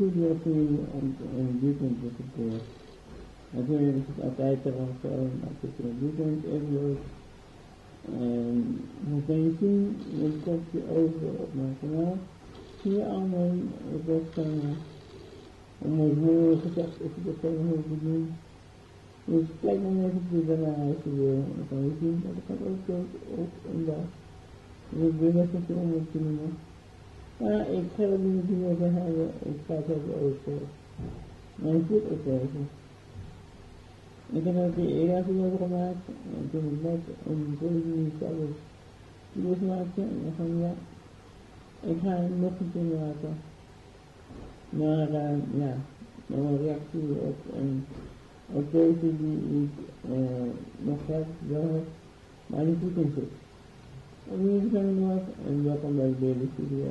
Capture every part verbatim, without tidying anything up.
goed werken en een weekend is het uh, natuurlijk is het altijd er al zo, maar het is een weekend even leuk. En dan kan je zien, dan komt je over op mijn kanaal. Zie je al mijn website. Om mijn woorden gezegd is het ook heel goed doen. Dus kijk dan even daarna als je wil. Dan kan je zien dat het gaat ook zo op een dag. Dus ik ben net niet om te noemen. Maar ik ga het niet meer over hebben. Ik ga het hebben over mijn voetopleiding. Ik heb ook die eerder video gemaakt. En toen ik net een volgende zelf video's maakte. En dan van ja, ik ga nog een keer maken. Maar uh, ja, mijn reactie op, en op deze die ik uh, nog heb, wel heb, maar die goed in zit. En nu zijn we nog en welkom bij deze video.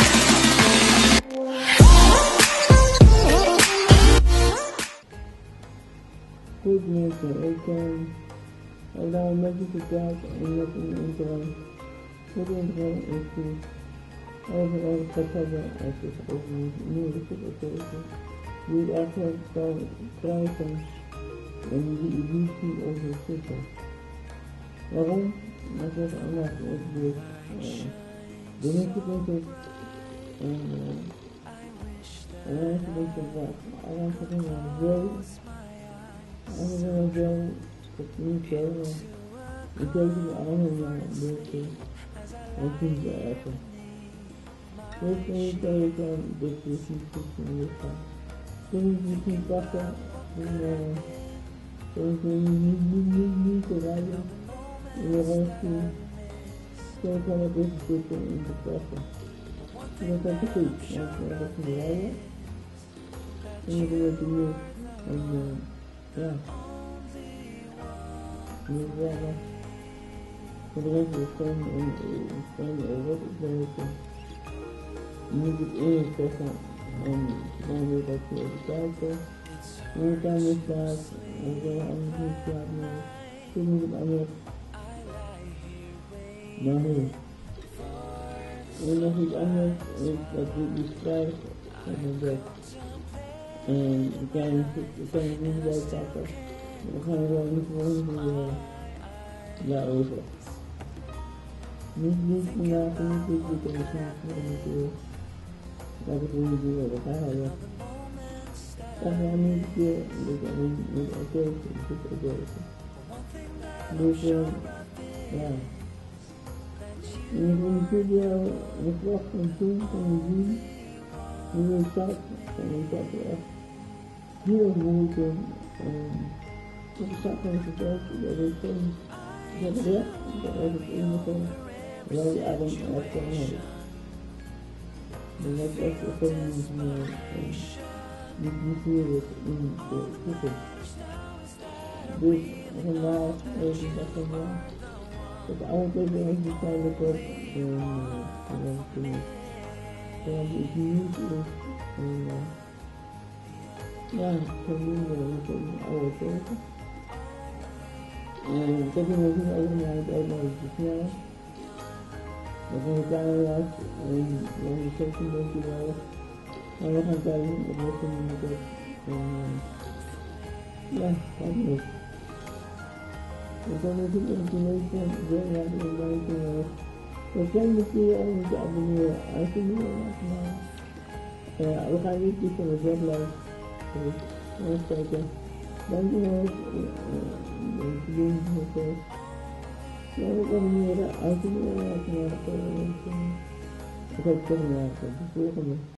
Goed mensen, ik heb uh, daar een beetje verteld en met een intro. Goed intro is goed. Overal gaat hebben als het over nieuwe voetbalkeuze. Die het eigenlijk kan krijgen en die illusie over zitten. Waarom? Dat is omdat het dus de meeste punten en de meeste punten wat alleen verdienen zo allemaal zo dat niet zo ik weet niet allemaal dus dat vind je even. Dus niet dat je kan dit is niet goed in je lichaam. Kun je het niet pakken, dan kun je niet, niet, niet, niet te rijden in je rolstoel. Zo kan het dus zitten in te pakken. Dat is ook goed, want je gaat niet rijden. En je doet het niet. En uh, ja. Niet zeggen. Voor de rest is het gewoon een robotopleiding. Je moet het eerst zeggen en dan weet dat je even kijken hoe het anders staat en zo anders niet staat, maar toen moet het anders dan nu. En nog iets anders is dat je die schrijft en dan dat en ik kan het niet bijpakken, maar dan gaan we wel niet volgende video daarover. Niet niet vandaag, niet dit weekend, we gaan het natuurlijk. Dat ik niet doe, dat ga je. Dat ga niet een keer, dat is niet oké, dat is oké. Dus uh, ja. En ik wil die video, ik wacht van toen, van je zien, hoe je zat, en ik zat er echt heel moeite. Ik zat van het verteld, dat ik gewoon, ik heb recht, dat is het enige, waar je adem echt van hebt. En dat is echt ook niet meer, niet, niet meer in de toekomst. Dus vandaag even dat van ja, dat alle dingen echt niet duidelijk op en dat het dat het niet is en ja, zo doen we dat in oude tegen. En ik heb hier nog niet over naar het uitnodigen te snel. We gaan kijken uit en dan is het een beetje wel. Maar we gaan kijken op wat we nu met het. En ja, gaat niet. We gaan natuurlijk een keer lezen, weer laten we buiten. We zijn een keer om te abonneren als je nu al maakt, maar ja, we gaan niet kiezen voor de weblijst. Dus even kijken. Dankjewel voor het doen van het. Ja, we abonneren als je nu al maakt, maar ik ga het zeggen, tot de volgende.